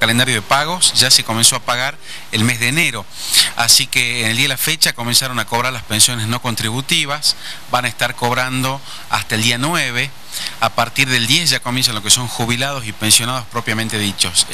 calendario de pagos, ya se comenzó a pagar el mes de enero. Así que en el día de la fecha comenzaron a cobrar las pensiones no contributivas, van a estar cobrando hasta el día 9. A partir del 10 ya comienzan lo que son jubilados y pensionados propiamente dichos.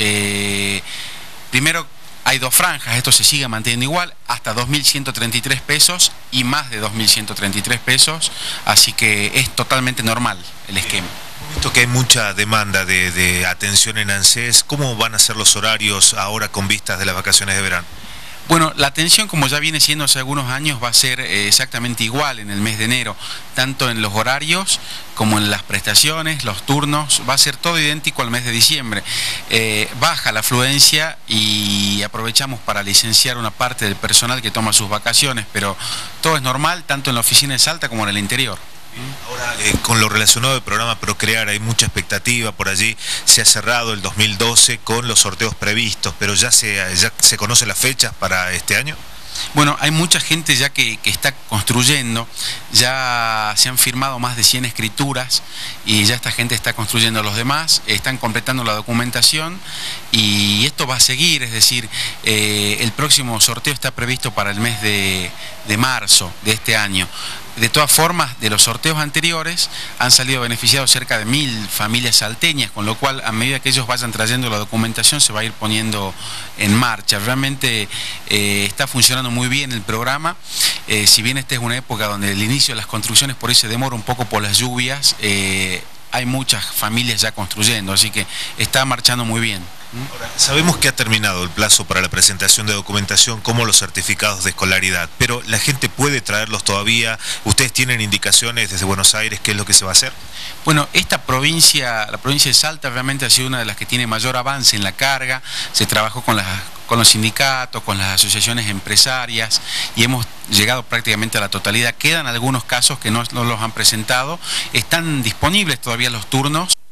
Primero hay dos franjas, esto se sigue manteniendo igual, hasta 2.133 pesos y más de 2.133 pesos, así que es totalmente normal el esquema. Visto que hay mucha demanda de atención en ANSES, ¿cómo van a ser los horarios ahora con vistas de las vacaciones de verano? Bueno, la atención, como ya viene siendo hace algunos años, va a ser exactamente igual en el mes de enero, tanto en los horarios como en las prestaciones, los turnos, va a ser todo idéntico al mes de diciembre. Baja la afluencia y aprovechamos para licenciar una parte del personal que toma sus vacaciones, pero todo es normal, tanto en la oficina de Salta como en el interior. Ahora, con lo relacionado al programa Procrear, hay mucha expectativa por allí. Se ha cerrado el 2012 con los sorteos previstos, pero ya se conocen las fechas para este año. Bueno, hay mucha gente ya que está construyendo, ya se han firmado más de 100 escrituras y ya esta gente está construyendo. Los demás están completando la documentación y esto va a seguir, es decir, el próximo sorteo está previsto para el mes de marzo de este año. De todas formas, de los sorteos anteriores han salido beneficiados cerca de 1000 familias salteñas, con lo cual a medida que ellos vayan trayendo la documentación se va a ir poniendo en marcha. Realmente está funcionando muy bien el programa, si bien esta es una época donde el inicio de las construcciones por ahí se demora un poco por las lluvias, hay muchas familias ya construyendo, así que está marchando muy bien. Ahora, sabemos que ha terminado el plazo para la presentación de documentación como los certificados de escolaridad, pero la gente puede traerlos todavía. ¿Ustedes tienen indicaciones desde Buenos Aires qué es lo que se va a hacer? Bueno, esta provincia, la provincia de Salta, realmente ha sido una de las que tiene mayor avance en la carga. Se trabajó con los sindicatos, con las asociaciones empresarias y hemos llegado prácticamente a la totalidad. Quedan algunos casos que no los han presentado, están disponibles todavía los turnos.